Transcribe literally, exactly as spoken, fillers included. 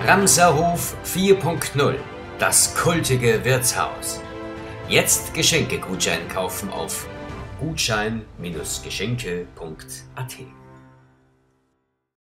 Ramsarhof vier punkt null, das kultige Wirtshaus. Jetzt Geschenkegutschein kaufen auf gutschein Bindestrich geschenke punkt a t.